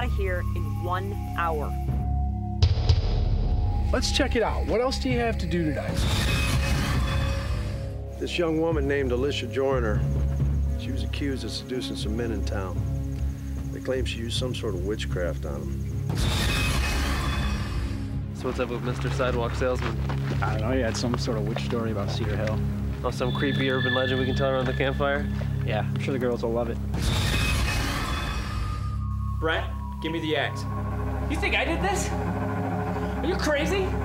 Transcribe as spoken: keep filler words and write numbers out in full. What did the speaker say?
out of here in one hour. Let's check it out. What else do you have to do tonight? This young woman named Alicia Joyner, she was accused of seducing some men in town. They claim she used some sort of witchcraft on them. So what's up with Mister Sidewalk Salesman? I don't know, you had some sort of witch story about Cedar Hill. Oh, some creepy urban legend we can tell around the campfire? Yeah, I'm sure the girls will love it. Brent, give me the axe. You think I did this? Are you crazy?